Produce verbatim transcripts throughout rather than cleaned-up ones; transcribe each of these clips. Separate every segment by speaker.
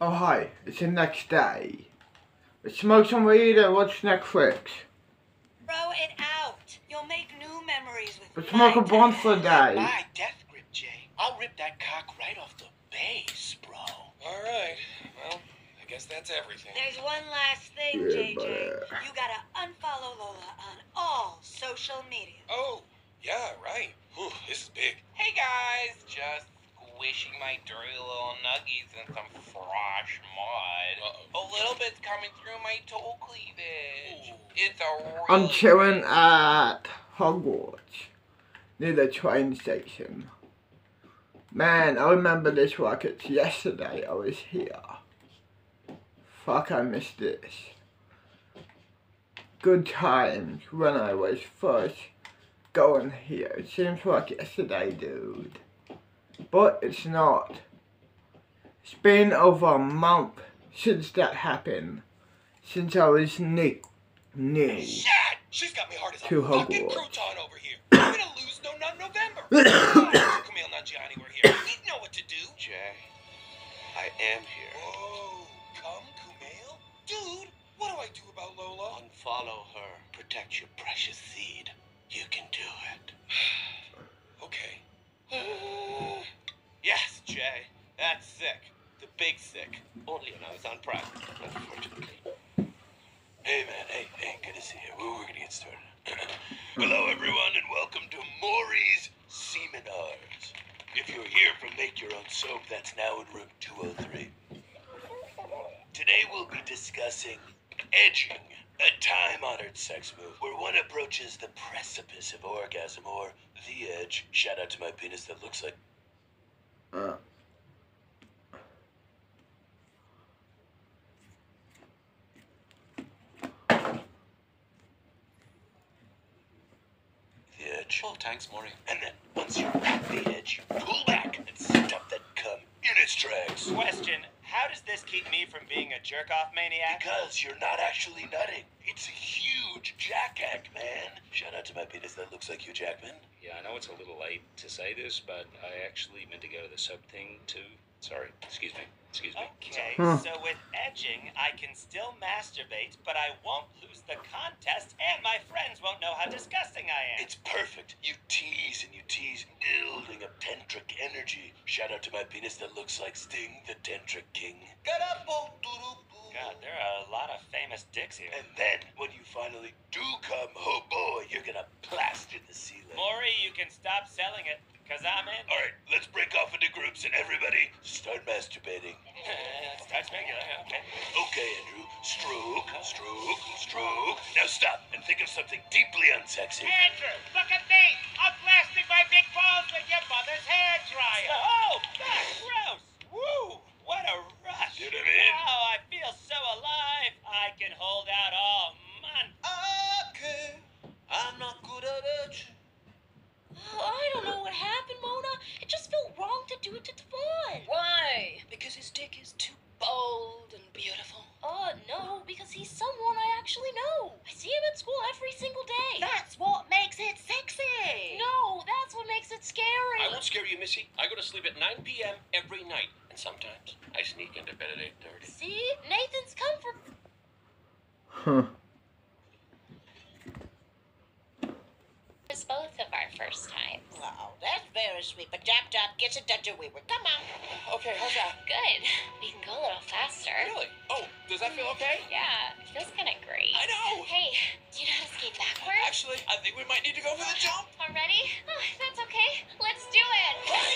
Speaker 1: Oh hi, it's the next day. Let's smoke some weed and watch Netflix.
Speaker 2: Throw it out. You'll make new memories with
Speaker 1: Let's smoke a blunt for a day.
Speaker 3: My death grip, Jay. I'll rip that cock right off the base, bro.
Speaker 4: All right. Well, I guess that's everything.
Speaker 2: There's one last thing,
Speaker 1: Yeah,
Speaker 2: J J.
Speaker 1: but-
Speaker 2: You gotta unfollow Lola on all social media.
Speaker 4: Oh, yeah, right. Whew, this is big. Hey guys, just squishing my dirty little nuggies in some fresh mud. Uh-oh. A little bit's coming through my toe cleavage. Ooh. It's a real
Speaker 1: I'm chilling at Hogwarts, near the train station. Man, I remember this like it's yesterday I was here. Fuck, I missed this. Good times when I was first going here. It seems like yesterday, dude. But it's not. It's been over a month since that happened. Since I was new. New.
Speaker 4: Shit! She's got me hard as a
Speaker 1: To
Speaker 4: fucking
Speaker 1: Hogwarts.
Speaker 4: crouton over here. I'm gonna lose No Nut November. Camille Nanjiani, we're here. We know what to do.
Speaker 3: Jay, I am here.
Speaker 4: Whoa, come, Kumail? Dude, what do I do about Lola?
Speaker 3: Unfollow her. Protect your precious seed. You can do it.
Speaker 4: Okay.
Speaker 3: Yes, Jay. That's sick. The big sick. Only when I was on Prime, unfortunately. Hey, man. Hey, hey. Good to see you. We're, we're gonna get started. Hello, everyone, and welcome to Maury's Seminars. If you're here from Make Your Own Soap, that's now in room two oh three. Today we'll be discussing edging, a time-honored sex move where one approaches the precipice of orgasm, or the edge. Shout out to my penis that looks like...
Speaker 1: Uh.
Speaker 3: the edge.
Speaker 4: Oh, thanks, Maury.
Speaker 3: And then, once you're at the edge, you pull back and stop that cum in its tracks.
Speaker 5: Question, how does this keep me from being a jerk-off maniac?
Speaker 3: Because you're not actually nutting. It's a huge jack-ack, man. Shout out to my penis that looks like Hugh Jackman.
Speaker 6: Yeah, I know it's a little late to say this, but I actually meant to go to the sub thing too. Sorry, excuse me, excuse me.
Speaker 5: Okay,
Speaker 1: Huh.
Speaker 5: so with edging, I can still masturbate, but I won't lose the contest, and my friends won't know how disgusting I am.
Speaker 3: It's perfect. You tease and you tease, building up tantric energy. Shout out to my penis that looks like Sting, the tantric king.
Speaker 5: God, there are a lot of famous dicks here.
Speaker 3: And then, when you finally do come, oh boy, you're gonna plaster the ceiling.
Speaker 5: Maury, you can stop selling it, because I'm in.
Speaker 3: All right, let's break off into groups and everybody start masturbating.
Speaker 5: Starts regular, okay.
Speaker 3: Okay, Andrew. Stroke, stroke, stroke. Now stop and think of something deeply unsexy.
Speaker 5: Andrew, look at me! I'm blasting my big balls with your mother's hair dryer! Oh, that's gross! Woo! What a rush!
Speaker 3: You know what I mean?
Speaker 5: Wow, I feel so alive! I can hold out all month!
Speaker 3: Okay, I'm not good at it.
Speaker 7: Oh, I don't know what happened, Mona. It just felt wrong to do it to Devon. Why?
Speaker 8: Because his dick is too bold and beautiful.
Speaker 7: Oh, no, because he's someone I actually know. I see him at school every single day.
Speaker 2: That's what makes it sexy.
Speaker 7: No, that's what makes it scary.
Speaker 4: I won't scare you, Missy. I go to sleep at nine p.m. every night, and sometimes I sneak into bed at eight thirty.
Speaker 7: See? Nathan's comfort.
Speaker 1: Huh.
Speaker 7: It's both of our first times.
Speaker 2: Wow, that's very sweet, but Jap Jap gets it done to we were. Come on.
Speaker 4: Okay, how's that?
Speaker 7: Good. We can go a little faster.
Speaker 4: Really? Oh, does that feel okay?
Speaker 7: Yeah, it feels kind of great.
Speaker 4: I know.
Speaker 7: Hey, do you know how to skate backwards?
Speaker 4: Actually, I think we might need to go for the jump.
Speaker 7: Already? Oh, that's okay. Let's do it.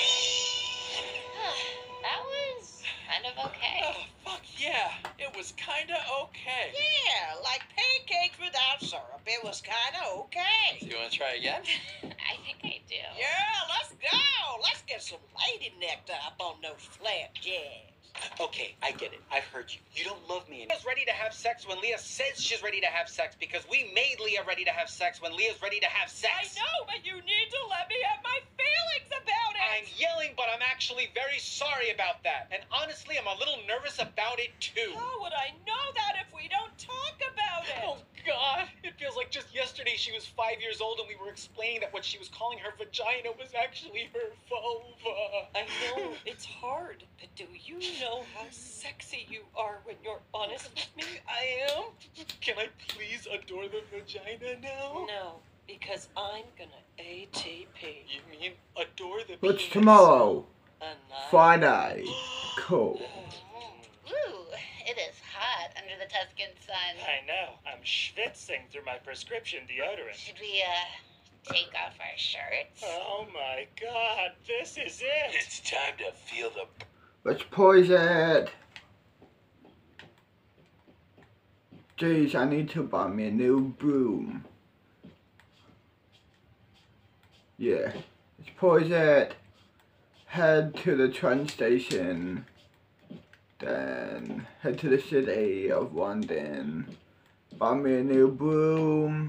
Speaker 7: That was kind of okay.
Speaker 4: Oh, fuck yeah. It was kinda okay.
Speaker 2: Yeah, like pancakes without syrup. It was kind of okay.
Speaker 4: You wanna try again?
Speaker 7: I think I do.
Speaker 2: Yeah, let's go. Let's get some lady necked up on those flat jacks.
Speaker 9: Okay, I get it. I've heard you. You don't love me anymore. Leah's ready to have sex when Leah says she's ready to have sex because we made Leah ready to have sex when Leah's ready to have sex.
Speaker 5: I know, but you need to let me have my feelings about it!
Speaker 9: I'm yelling, but I'm actually very sorry about that. And honestly, I'm a little nervous about it too.
Speaker 5: How would I know that if we don't talk about it?
Speaker 9: Oh, God. It feels like just yesterday she was five years old and we were explaining that what she was calling her vagina was actually her vulva.
Speaker 8: I know, it's hard, but do
Speaker 2: you know how sexy you are when you're honest with me? I am.
Speaker 3: Can I please adore the vagina now?
Speaker 2: No, because I'm gonna A T P.
Speaker 3: You mean adore the
Speaker 1: What's
Speaker 3: penis?
Speaker 1: tomorrow?
Speaker 2: Annihilate.
Speaker 1: Friday. Cool.
Speaker 8: Ooh, it is hot under the Tuscan sun.
Speaker 10: I know. I'm schwitzing through my prescription deodorant.
Speaker 8: Should we, uh, take off our shirts?
Speaker 10: Oh my god, this is it!
Speaker 3: It's time to feel the...
Speaker 1: Let's pause it. Jeez, I need to buy me a new broom. Yeah. Let's pause it. Head to the train station. Then head to the city of London. Buy me a new broom.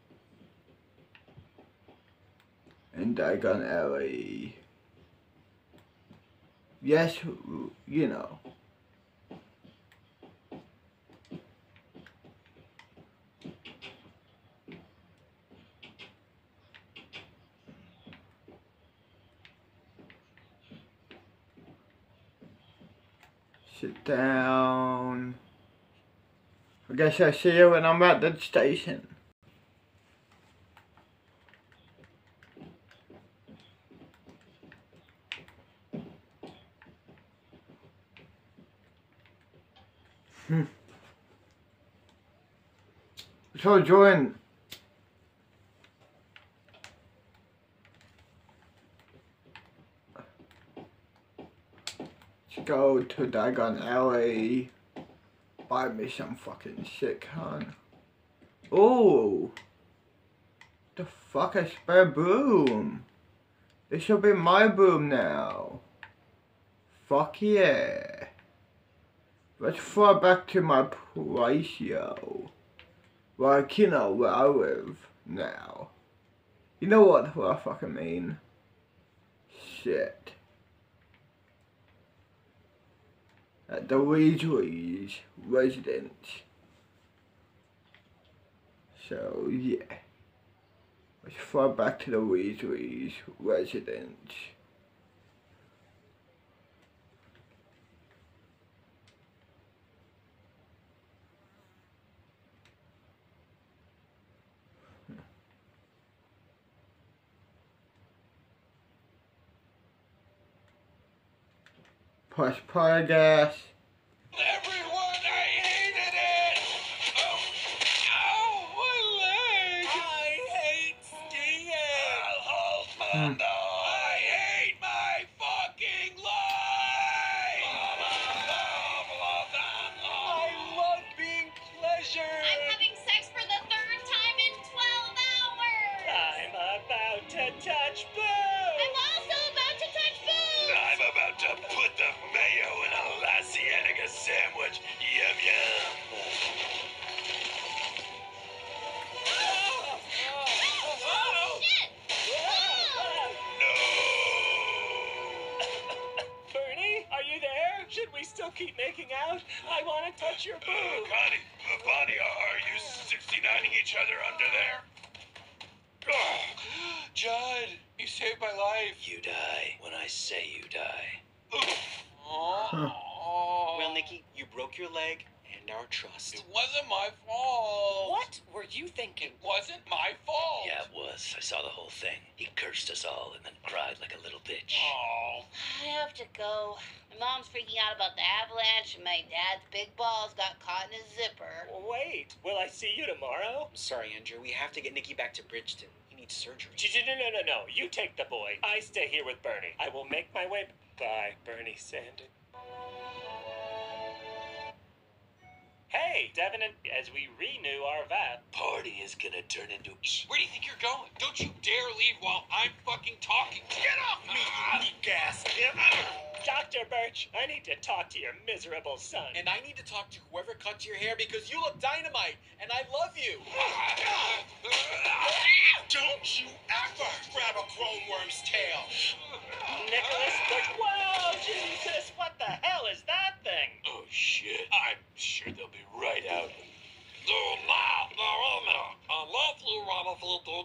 Speaker 1: In Diagon Alley. Yes, you know. Sit down. I guess I'll see you when I'm at the station. Hmm. So join. Let's go to Diagon Alley. Buy me some fucking shit, hun. Oh, the fuck a spare broom. This should be my broom now. Fuck yeah. Let's fly back to my place, yo. Like, you know, where I live now. You know what, what I fucking mean. Shit. At the Weasley's residence. So, yeah. Let's fly back to the Weasley's residence. Press play, gas.
Speaker 3: Everyone, I hated it! Oh, ow, my leg! I hate skiing! I'll hold my I hate my fucking life! I love being pleasured!
Speaker 7: I'm having sex for the third time in twelve hours!
Speaker 10: I'm about to touch boo!
Speaker 7: I'm also about to touch boob!
Speaker 3: I'm about to put the mayo in a La Cienega sandwich. Yum yum.
Speaker 7: Shit!
Speaker 10: Bernie, are you there? Should we still keep making out? I want to touch your
Speaker 3: Uh,
Speaker 10: boob.
Speaker 3: Connie, uh, Bonnie, are you sixty-nining each other under there? Oh, Judd, you saved my life.
Speaker 6: You die when I say you die.
Speaker 3: Oh.
Speaker 9: Well, Nikki, you broke your leg and our trust.
Speaker 3: It wasn't my fault.
Speaker 2: What were you thinking?
Speaker 3: It wasn't my fault.
Speaker 6: Yeah, it was. I saw the whole thing. He cursed us all and then cried like a little bitch.
Speaker 3: Oh.
Speaker 8: I have to go. My mom's freaking out about the avalanche, and my dad's big balls got caught in his zipper.
Speaker 10: Wait, will I see you tomorrow?
Speaker 9: I'm sorry, Andrew. We have to get Nikki back to Bridgeton. He needs surgery.
Speaker 10: No, no, no, no. You take the boy. I stay here with Bernie. I will make my way. Bye, Bernie Sanders. Hey, Devin, and as we renew our V A P.
Speaker 3: Party is gonna turn into. Where do you think you're going? Don't you dare leave while I'm fucking talking. Get off me, you weak ass.
Speaker 10: Doctor Birch, I need to talk to your miserable son.
Speaker 9: And I need to talk to whoever cut your hair because you look dynamite, and I love you.
Speaker 3: Don't you ever grab a chrome worm's tail.
Speaker 10: Nicholas Birch. Whoa, Jesus, what the hell is that thing?
Speaker 3: Oh shit. I'm sure they'll be right out.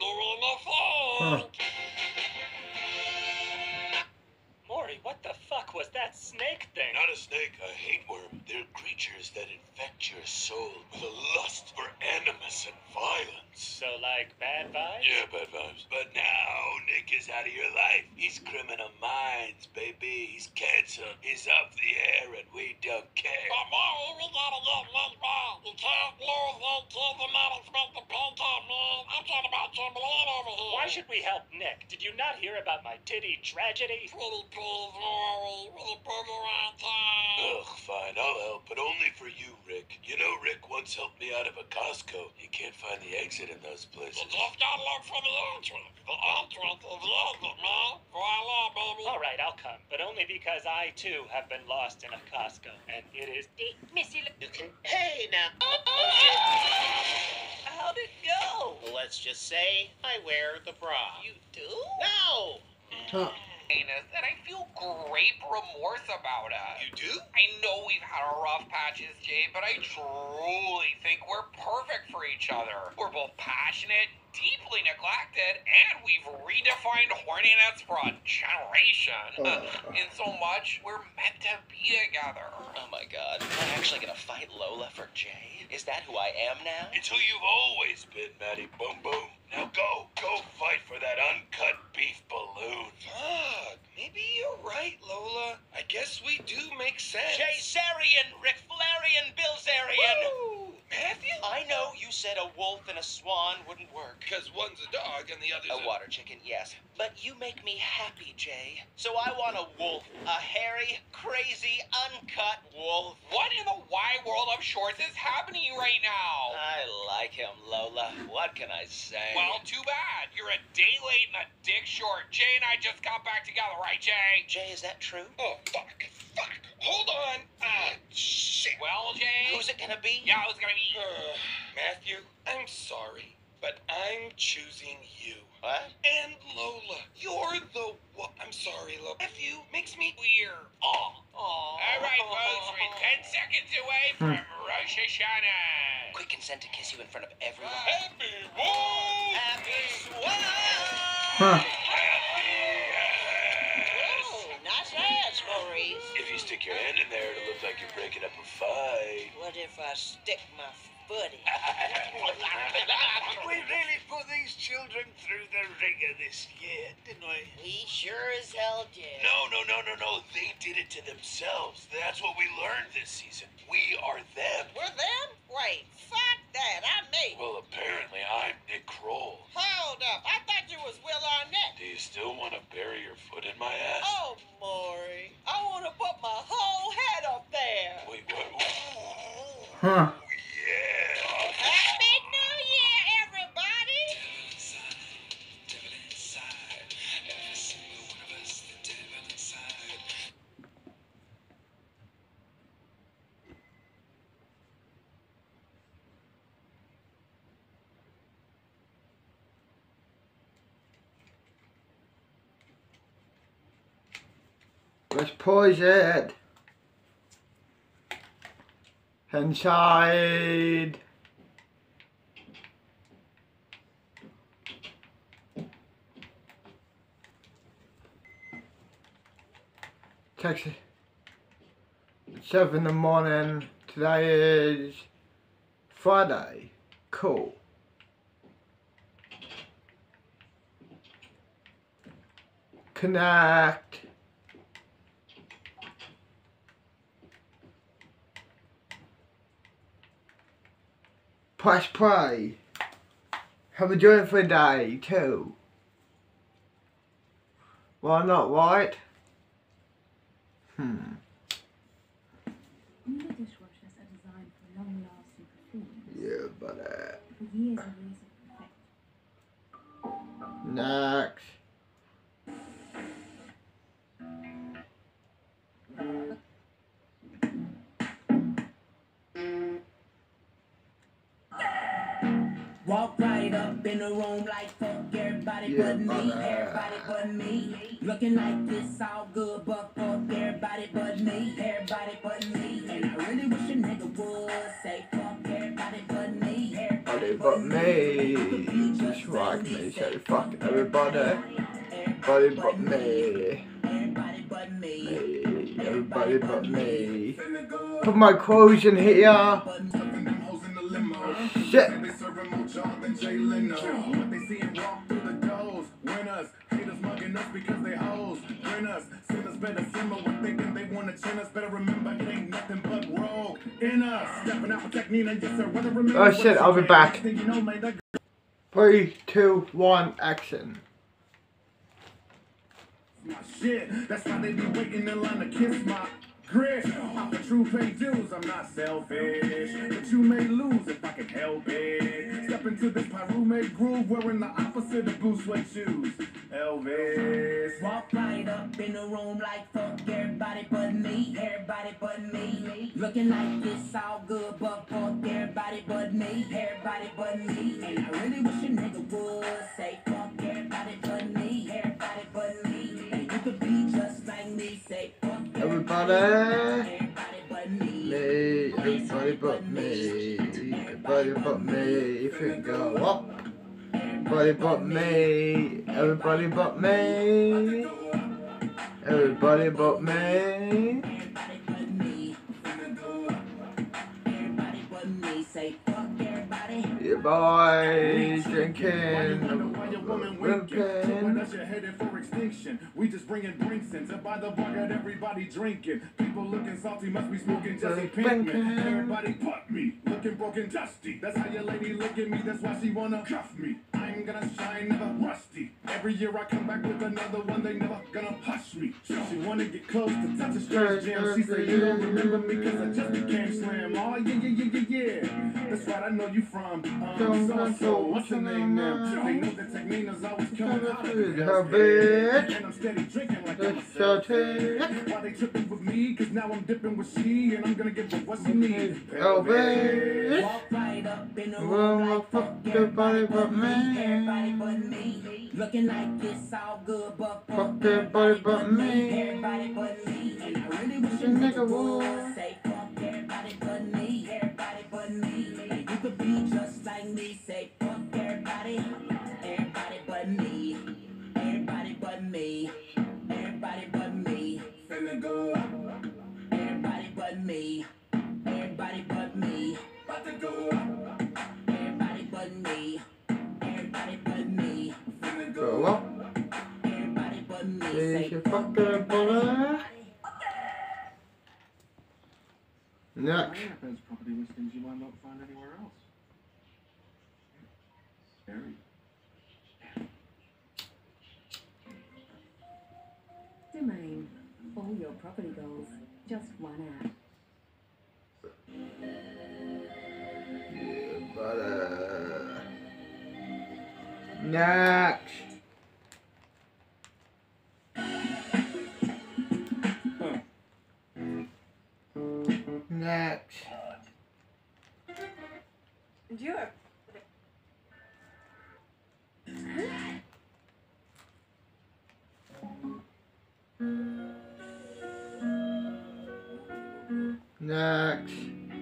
Speaker 10: Maury, what the fuck was that snake thing?
Speaker 3: Not a snake, a hate worm. They're creatures that infect your soul with a lust for animus and violence.
Speaker 10: So, like, bad vibes?
Speaker 3: Yeah, bad vibes. But now Nick is out of your life. He's criminal minds, baby. He's cancer. He's up the air, and we don't care.
Speaker 5: But now we gotta get Nick back. You can't lose Nick to the management to paint up, man. I'm talking about Timberland over here.
Speaker 10: Why should we help Nick? Did you not hear about my titty tragedy?
Speaker 5: Pretty please, Rory, with a booger around town.
Speaker 3: Ugh, fine, I'll help, but only for you, Rick. You know, Rick once helped me out of a Costco. You can't find the exit in those places.
Speaker 5: You just gotta look for the entrance. The entrance is the exit, man. Voila, baby.
Speaker 10: All right, I'll come, but only because I, too, have been lost in a Costco, and it is...
Speaker 7: Missy, look.
Speaker 2: You can. Hey, now.
Speaker 7: How'd it go?
Speaker 2: Let's just say I wear the bra.
Speaker 7: You do?
Speaker 2: No!
Speaker 1: Huh.
Speaker 4: Anus, and I feel great remorse about it.
Speaker 3: You do?
Speaker 4: I know we've had our rough patches, Jay, but I truly think we're perfect for each other. We're both passionate, deeply neglected, and we've redefined horniness for a generation.
Speaker 1: Oh.
Speaker 4: In so much, we're meant to be together.
Speaker 9: Oh my god. I'm actually gonna fight Lola for Jay? Is that who I am now?
Speaker 3: It's who you've always been, Maddie Boom Boom. Now go, go fight for that uncut beef balloon.
Speaker 4: Fuck, maybe you're right, Lola. I guess we do make sense.
Speaker 9: Jaysarian, Ric Flairian, Billsarian!
Speaker 4: Woo! Matthew?
Speaker 9: I know you said a wolf and a swan wouldn't work.
Speaker 4: Because one's a dog and the other's
Speaker 9: A water chicken, yes. But you make me happy, Jay. So I want a wolf. A hairy, crazy, uncut wolf.
Speaker 4: What in the wide world of shorts is happening right now?
Speaker 9: I like him, Lola. What can I say?
Speaker 4: Well, too bad. You're a day late and a dick short. Jay and I just got back together, right, Jay?
Speaker 9: Jay, is that true?
Speaker 4: Oh, fuck. Fuck. Hold on. Ah, shit. Well, Jay?
Speaker 9: Who's it gonna be?
Speaker 4: Yeah, who's gonna be?
Speaker 11: Uh, Matthew, I'm sorry, but I'm choosing you.
Speaker 9: What?
Speaker 11: And Lola. You're the one. I'm sorry, Lola. Matthew makes me
Speaker 4: Weird. Oh. All right, folks, we're ten seconds away from Rosh Hashanah.
Speaker 9: Quick consent to kiss you in front of everyone.
Speaker 11: happy wolf.
Speaker 9: Happy swan!
Speaker 1: Huh.
Speaker 2: Oh, nice ass, Maurice.
Speaker 3: If you stick your hand in there, it'll look like you're breaking up a fight.
Speaker 2: What if I stick my foot in?
Speaker 5: We really put these children through the ringer this year, didn't we?
Speaker 2: We sure as hell did.
Speaker 3: No, no, no, no, no. They did it to themselves. That's what we learned this season. We are them.
Speaker 2: We're them? Wait, fuck that. I'm me.
Speaker 3: Well, apparently I'm Nick Kroll.
Speaker 2: Hold up. I thought you was Will Arnett.
Speaker 3: Do you still want to bury your foot in my ass?
Speaker 2: Oh, Maury. I want to put my whole head up there.
Speaker 3: Wait, what?
Speaker 1: Huh.
Speaker 3: Yeah.
Speaker 2: Happy New Year, everybody.
Speaker 1: Let's pause it. Inside. Texas. It's seven in the morning. Today is Friday. Cool. Connect. Press play. Have a joint for a day too. Why not, right? Hmm.
Speaker 12: New dishwashers are designed for long-lasting performance.
Speaker 1: Yeah, but uh,
Speaker 12: For years and years of perfection.
Speaker 1: next.
Speaker 13: Walk right up in the room like fuck everybody
Speaker 1: Yeah,
Speaker 13: but me,
Speaker 1: brother.
Speaker 13: everybody but me. Looking like this all good, but fuck everybody but me, everybody but me. And I really wish a nigga would say fuck everybody but me,
Speaker 1: Everybody but me. Just like me, say fuck everybody. Everybody but me.
Speaker 13: everybody but me.
Speaker 1: Me. me. Everybody but me. Put my clothes in here. Shit. Oh shit, I'll be back. Three, two, one, action.
Speaker 14: My shit, that's why they be waiting in line to kiss my grit. I'm the true pay dues, I'm not selfish, but you may lose if I can help it. Step into this Pyrume groove, wearing the opposite of blue suede shoes. Elvis.
Speaker 13: Walk right up in the room like fuck everybody but me, everybody but me. Looking like this all good, but fuck everybody but me, everybody but me. And I really wish a nigga would say fuck everybody but me, everybody but me. And you could be just like me, say fuck
Speaker 1: everybody, everybody but me, everybody but me, everybody but me. If it go up. Everybody but me, everybody but me, everybody but me. Yeah, boy, drinking,
Speaker 14: when us you're headed for extinction. We just bringing drinks in to buy the bucket, everybody drinking. People looking salty, must be smoking Jesse Pinkman. Everybody but me, looking broken, dusty. That's how your lady look at me, that's why she wanna cuff me. I'm gonna shine, never rusty. Every year I come back with another one, they never gonna hush me. She wanna get close to touch a strange jam. She say you don't remember me cause I just became slam. Oh yeah, yeah, yeah, yeah, yeah. That's right, I know you from um, so, so, what's her name now? They know that Technina's always coming out of her bed. And I'm steady drinking like I'm a Celtic. Why they tripping with me? Cause now I'm dipping with she. And I'm gonna give her what she needs.
Speaker 1: Elvis.
Speaker 13: Walk right up in the room like fuck everybody but me, everybody but me. Looking like this all good, but fuck everybody but me, everybody but me. And I really wish a nigga would say fuck everybody but me, everybody but me. And you could be just like me, say fuck everybody, everybody but me, everybody but me, everybody but me. Finna go up. Everybody but me, everybody but me. About to go up. Everybody but me, everybody but me. Finna
Speaker 1: go up.
Speaker 13: Everybody but me.
Speaker 1: Say fuck everybody. Next.
Speaker 14: There's property listings you might not find anywhere else. Very.
Speaker 12: Domain. All your property goals. Just one app.
Speaker 1: Yeah, but uh, next. Next.
Speaker 15: And you are.
Speaker 1: Next.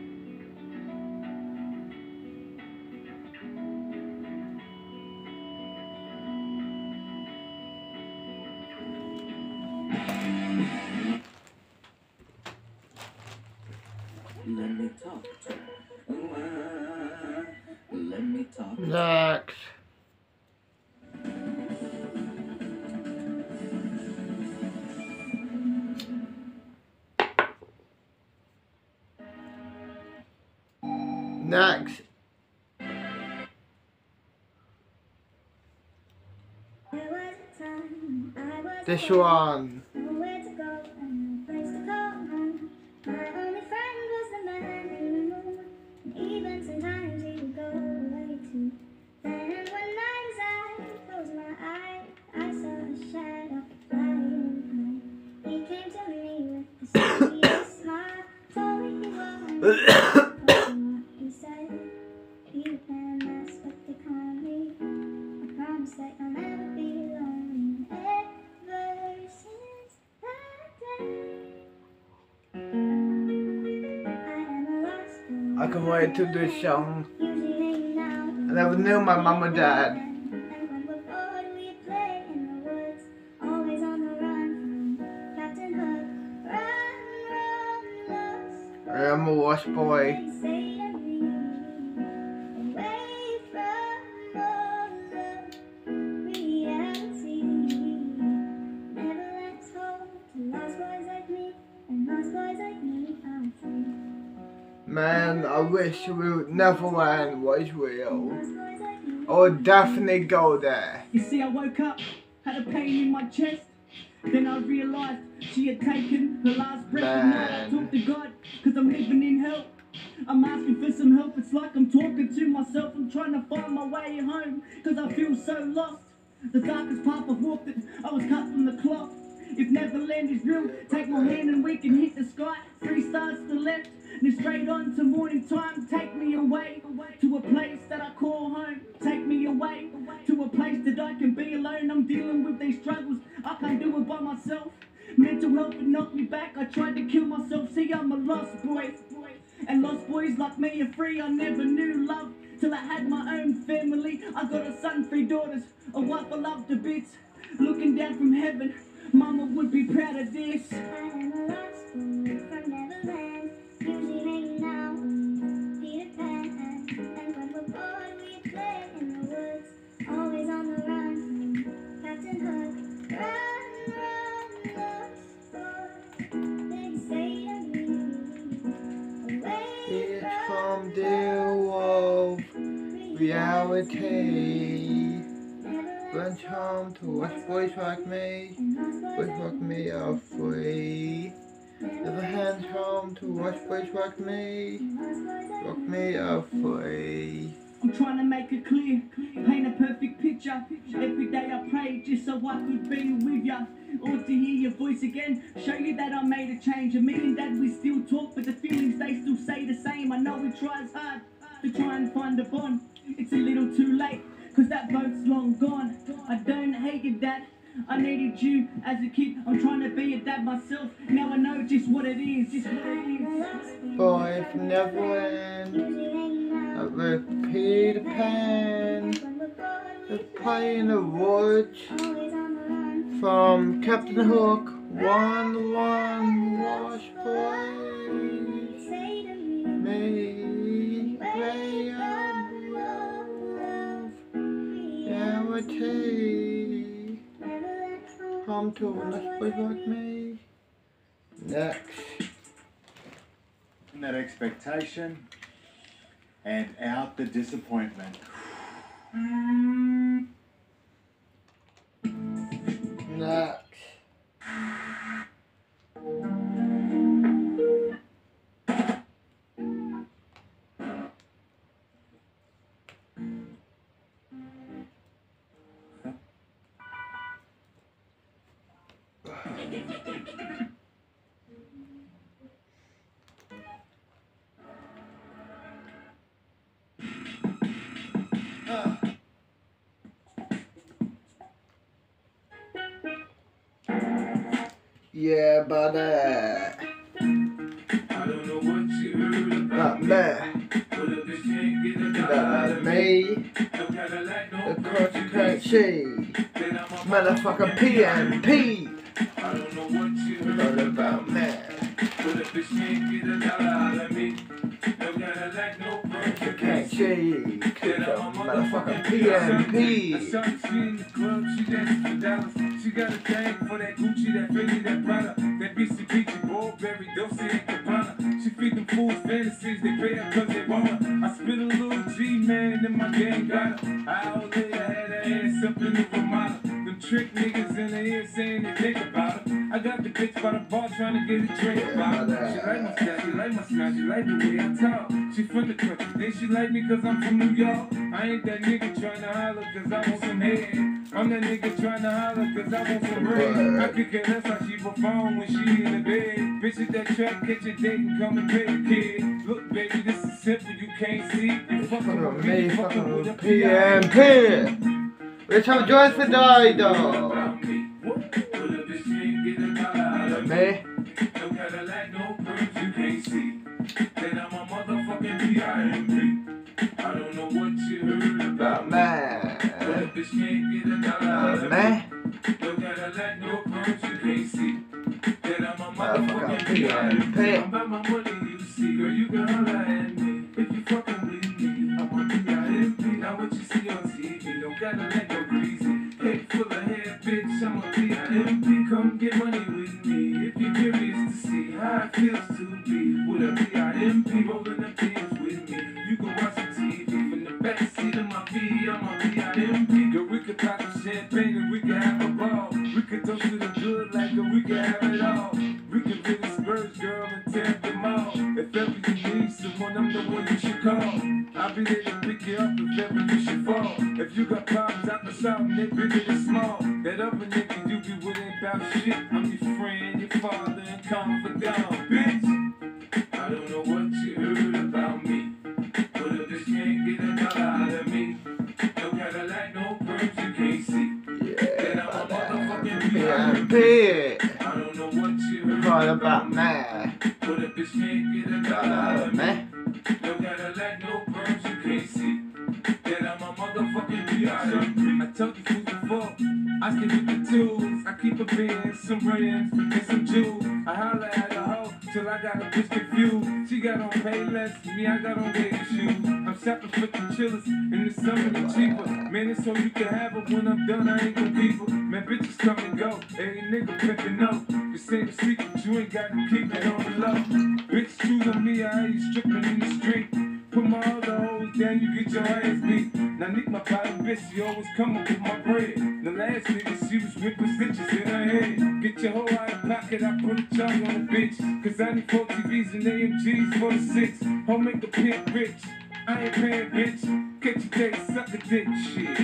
Speaker 13: Let me talk to her. Ooh, ah, let me talk to her.
Speaker 1: Next. Next. This one. I can wait to do this song. I never knew my mom and dad. I am a lost boy. Man, I wish Neverland was real. I would definitely go there.
Speaker 13: You see, I woke up, had a pain in my chest. Then I realized she had taken the last breath. And now I talk to God, cause I'm living in hell. I'm asking for some help, it's like I'm talking to myself. I'm trying to find my way home, cause I feel so lost. The darkest path I've walked it, I was cut from the cloth. If Neverland is real, take my hand and we can hit the sky. Three stars to the left, and straight on to morning time. Take me away, to a place that I call home. Take me away, to a place that I can be alone. I'm dealing with these struggles, I can't do it by myself. Mental health would knock me back, I tried to kill myself. See, I'm a lost boy, and lost boys like me are free. I never knew love till I had my own family. I got a son, three daughters, a wife I love to bits. Looking down from heaven, Mama would be proud of this. I am a lost boy from Neverland, usually hanging out with Peter Pan. And when we're bored, we play in the woods, always on the run from Captain Hook. Run, run, lost boy, they say to me, away
Speaker 1: from the world reality. Went home to watch boys like me, boys like me are free. Never hands home to watch boys like me, like me are free. I'm trying to make it clear, paint a perfect picture. Every day I pray just so I could be with ya, or to hear your voice again, show you that I made a change. And me and Dad we still talk, but the feelings they still say the same. I know we try as hard to try and find a bond. It's a little too late, cause that boat's long gone. I don't hate your dad, I needed you as a kid. I'm trying to be a dad myself, now I know just what it is, just what it is. Boy from Neverland, with Peter Pan, they play in the woods, from Captain Hook, one, one, wash boys, me, way of love, reality, come to a nice boy like me. Next.
Speaker 14: That expectation and out the disappointment.
Speaker 1: Next. Yeah, buddy. I don't know what you heard about me. About me. The course you can't see. Motherfucker P M P. I don't know what you heard about me. But if this can't get a dollar out of me, no gotta like no bird you can't see. Motherfucker P M P. I saw she in the club, she dancing for dollars. She got a thing for that Gucci, that Fendi, that Prada, that B C P, Burberry, Dolce and Gabbana. She feed them fools fantasies, they pay her cause they want her. I spit a little G, man, and my gang got her. An hour later, had her ass up in the Ramada. Them trick niggas in the ear saying they think about her. I got the bitch by the bar trying to get a drink about her. She like my style, she like my smile, she like the way I talk. She from the country, then she like me cause I'm from New York. I ain't that nigga trying to holler cause I want some head. I'm that nigga trying to holler cause I want some bread. I could get less how she perform when she in the bed. Bitch at that track, catch a date and come and pay the kid. Look baby, this is simple, you can't see. You fucking with me, fucking with the P M P. Bitch, I'm joined for die dog. Me? No Cadillac, no perms, you can't see. Then I'm a motherfucking P I M P. I don't know what you heard about me. But if bitch can't get a dollar out of me, no Cadillac, no perms, you can't see. Then I'm a motherfucking P I M P. I'm about my money, you see.
Speaker 14: T. Girl, you can holler at me if you fucking with me. I'm on P I M P, not what you see on T V. Don't gotta let no greasy. Head full of hair, bitch, I'm on P I M P. Come get money with me if you're curious to see how it feels to be with a P I M P. Rolling the pins with me. You can watch some T V from the backseat of my V. I'm on P I M P. Girl, we could pop some champagne and we can have a ball. We could toast to the good like a we can have it all. We can really spurge, girl, and tear them all. If ever you need someone, I'm the one you should call. I'll be there to pick you up if ever you should fall. If you got problems out the south, they're bigger than small. That other nigga you be with ain't about shit. I'm your friend, your father, and confidant, bitch. I don't know what you heard about me, but if this can't get a dollar out of me, no Cadillac, no perms, you can't see. Yeah, I'm a motherfucking
Speaker 1: P I M P.
Speaker 14: I don't know what you heard
Speaker 1: What about me?
Speaker 14: but if this can't get a dollar out of me, no Cadillac, no perms, you can't see. Then I'm a motherfucking P I M P. I told you fools before, I stick with the tools. I keep a bin, some rims, and some jewels. I holler at a hoe till I got a bitch confused. She got on Payless, me I got on baby shoes. I'm shopping for the chillers, in the summer the cheaper. Man, it's so you can have it. When I'm done, I ain't gon' keep her. Man, bitches come and go. Every nigga pimpin' up. This ain't a secret, you ain't got to keep it on the low. Bitch, choose on me, I ain't stripping in the street. Put my other hoes down, you get your ass beat. Now Nick, my bottom bitch, she always come up with my bread. The last nigga, she was whipping stitches in her head. Get your hoe out of pocket, I put a charge on the bitch. Cause I need four T Vs and A M Gs for the six. Home make a pimp rich, I ain't paying bitch. Catch your day, suck a dick, shit.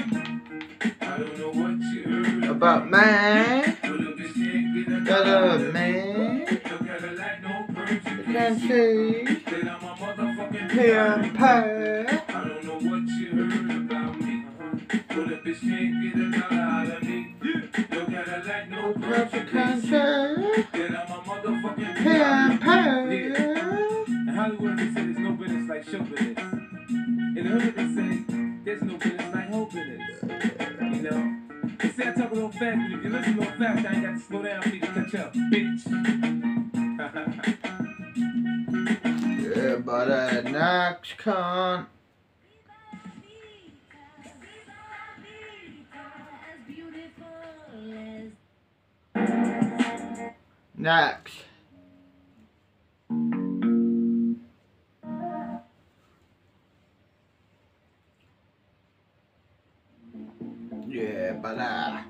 Speaker 14: Trick. I don't know what you heard
Speaker 1: About me.
Speaker 14: but if this can't get a
Speaker 1: Got
Speaker 14: dollar
Speaker 1: a man.
Speaker 14: no Cadillac, no perms, you
Speaker 1: You
Speaker 14: can't
Speaker 1: can
Speaker 14: see.
Speaker 1: see.
Speaker 14: Then I'm a motherfucking
Speaker 1: P I M P.
Speaker 14: I don't know what you heard about me, but if this can't get a dollar out of me, no Cadillac, no perms, you can't see. Then I'm a motherfucking
Speaker 1: P I M P.
Speaker 14: Yeah. In Hollywood, they say there's no business like show business. In the hood, they say there's no business like hoe business. You know? They say I talk a little fast, but if you listen a little fast, I ain't got to slow down for you to catch up, bitch.
Speaker 1: Yeah, but uh, next con. Next. Yeah, but uh.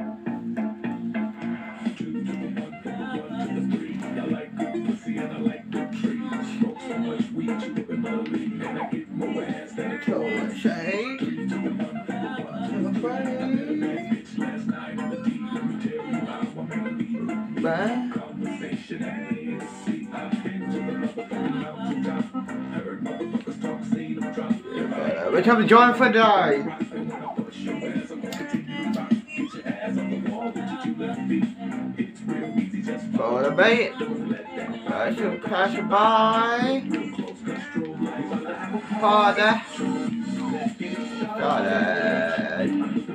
Speaker 14: I like good pussy and I like good trees. Smoke so much weed you wouldn't believe, and I get more ass than a
Speaker 1: Lord, shake.
Speaker 14: Three to the one, to the one, to the three. I met a bad bitch last night in the D. Let me tell you how I'm gonna be.
Speaker 1: Bye.
Speaker 14: Conversation and see. I've been to the motherfucking mountaintop. Heard motherfuckers talk, seen them drop.
Speaker 1: Uh, we come to join for die.
Speaker 14: And when I bust your ass, I'm gonna continue to rock. Get your ass on the wall with your two left feet. It's real easy, just
Speaker 1: For the bait. I shall pass by. Father. Father.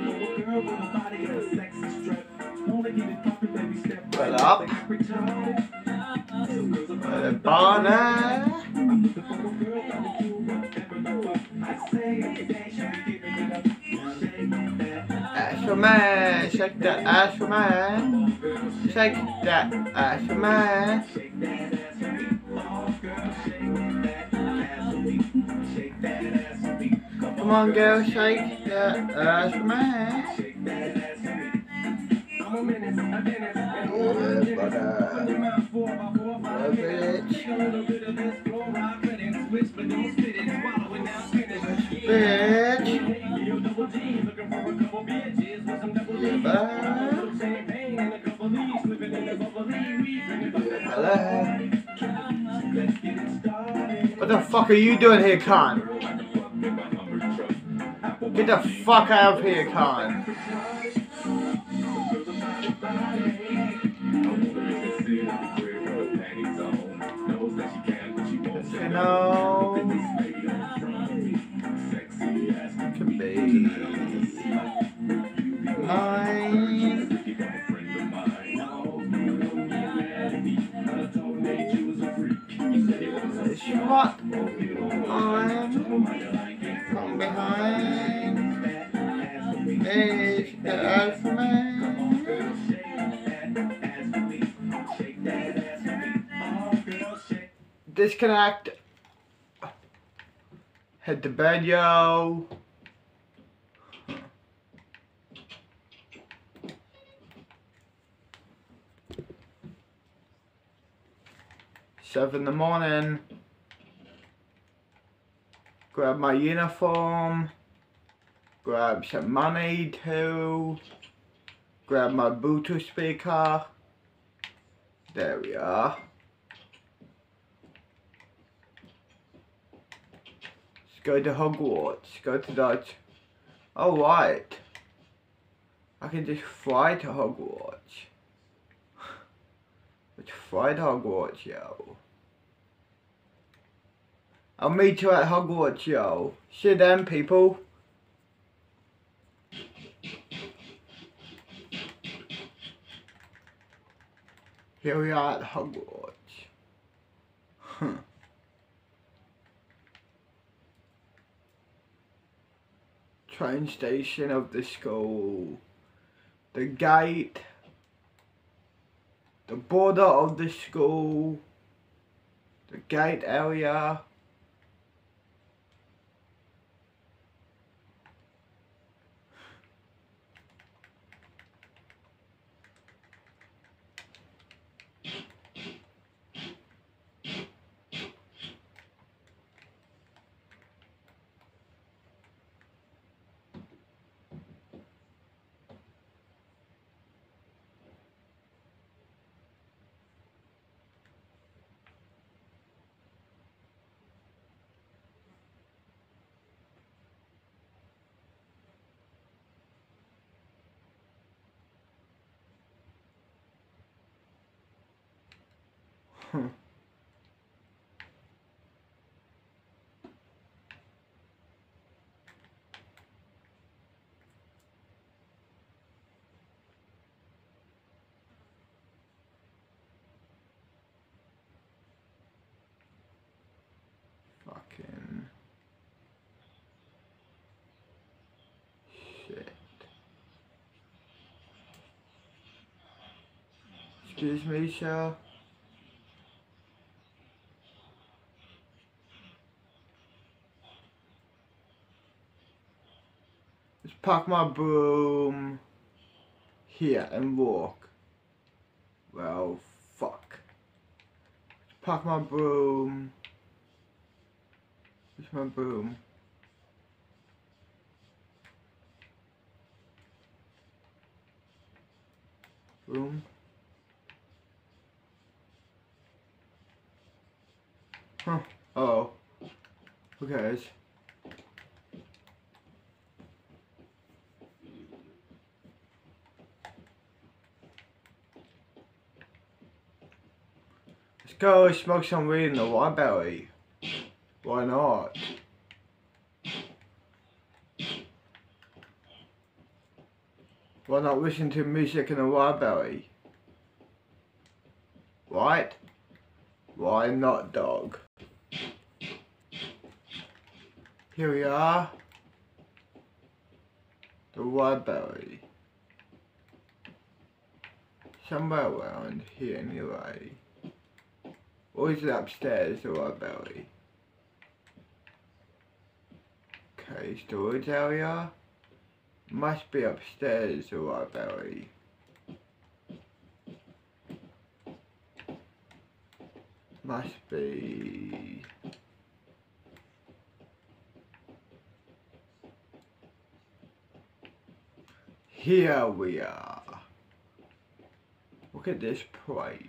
Speaker 1: Pull up. For the banner. Ass for man. Shake that ass for man. Shake that ass for man. Come on, girl, shake that ass for man. Yeah, but uh, bitch. Bitch. Yeah, but hello. What the fuck are you doing here, Khan? Get the fuck out of here, Khan. You know, can be mine. disconnect. Head to bed, yo. Seven in the morning. Grab my uniform. Grab some money too. Grab my Bluetooth speaker. There we are. Let's go to Hogwarts. Go to Dodge. Oh right. I can just fly to Hogwarts. Let's fly to Hogwarts, yo. I'll meet you at Hogwarts, yo. See you then, people. Here we are at Hogwarts. Huh. Train station of the school. The gate. The border of the school. The gate area. Hmm. Fucking shit. Excuse me, sir. Let's park my broom here and walk. Well, fuck. Let's park my broom. Where's my broom? Broom? Huh. Oh. Who cares? Let's go smoke some weed in the library. Why not? Why not listen to music in the library? Right? Why not, dog? Here we are. The library. Somewhere around here anyway. Or is it upstairs, the library? Okay, storage area. Must be upstairs, the library. Must be. Here we are. Look at this place.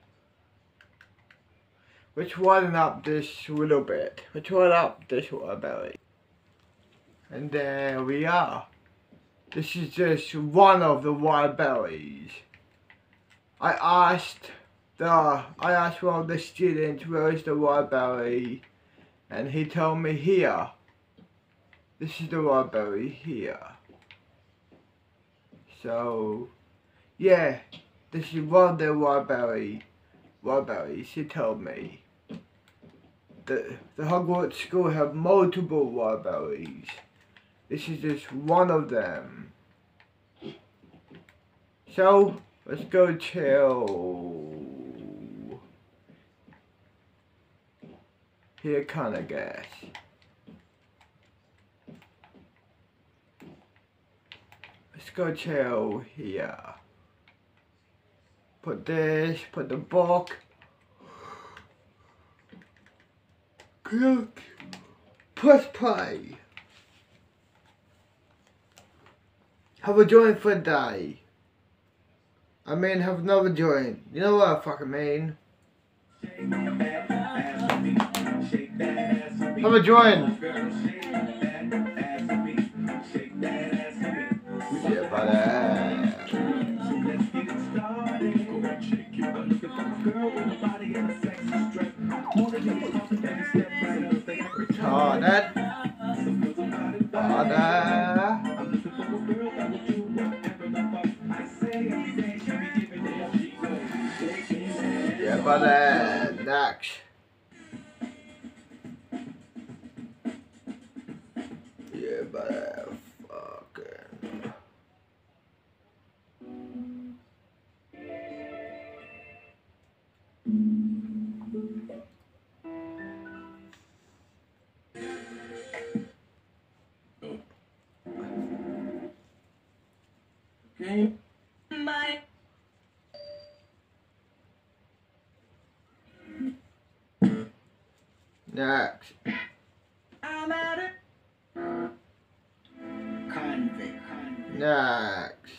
Speaker 1: Let's widen up this little bit. Let's widen up this library. And there we are. This is just one of the libraries. I asked the I asked one of the students where is the library, and he told me here. This is the library here. So yeah, this is one of the library libraries, he told me. The the Hogwarts school have multiple libraries. This is just one of them. So let's go chill. here kind of gas. Let's go chill here. Put this, put the book. Click. Press play. Have a joint for a day. I mean, have another joint. You know what I fucking mean? Have a joint. Yeah, buddy. Retarded. Retarded. Yeah, buddy. Next. Yeah, buddy. Fucking.
Speaker 13: Okay. Bye.
Speaker 1: Next.
Speaker 13: I'm at it. Convict.
Speaker 1: Next.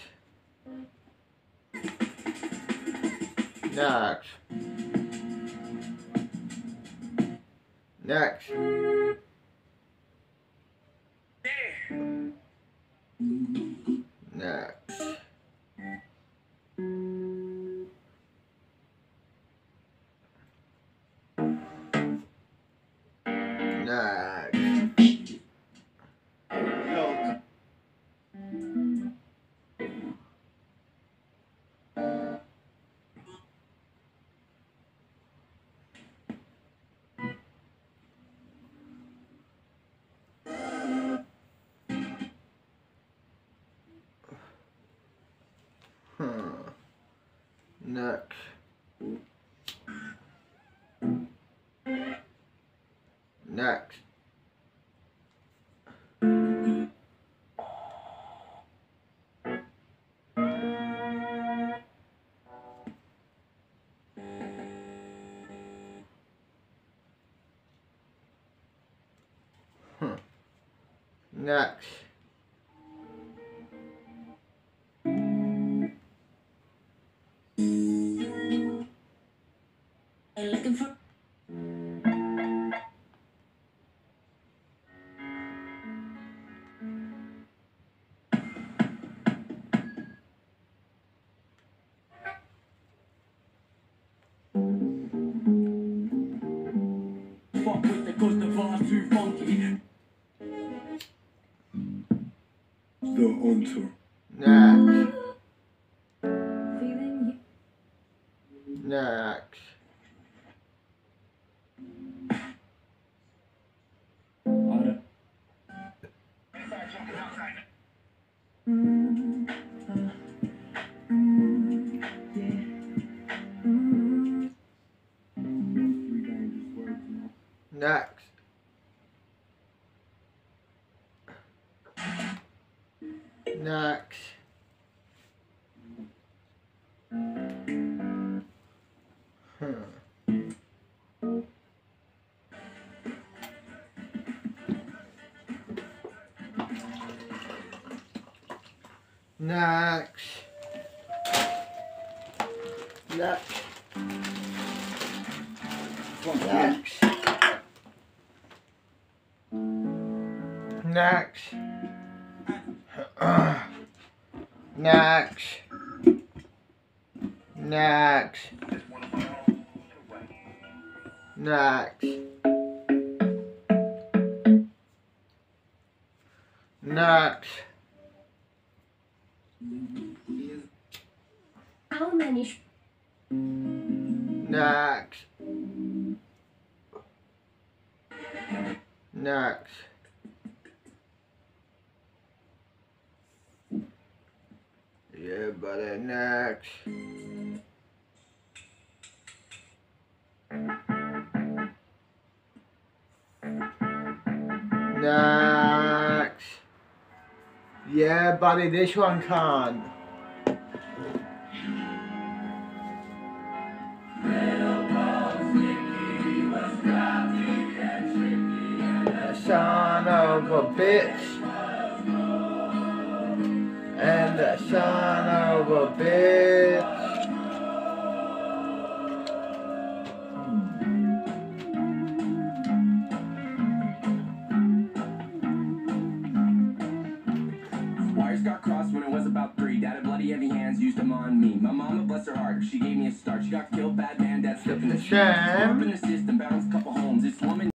Speaker 1: Next. Next. Next. Next. Hmm. Next. Next. Hmm. Next.
Speaker 13: Looking for. Fuck with the cause the bar's too funky.
Speaker 14: The Hunter.
Speaker 1: Next.
Speaker 12: Feeling
Speaker 1: Next.
Speaker 13: Mm, uh, mm, yeah. Mm.
Speaker 1: Next. Next. Hmm. Next. Next. Next. Next. Uh, next. Next. Next. Next.
Speaker 12: how many? Sh-
Speaker 1: Next. Next. Yeah, buddy, next. Relax. Yeah, buddy, this one can. Son of a bitch. And the son of a bitch.
Speaker 15: Wires got crossed when I was about three. Dad had bloody heavy hands, used them on me. My mama, bless her heart, she gave me a start. She got killed, bad man, dad slipped in the street. Up in the system, bounced a couple homes. This woman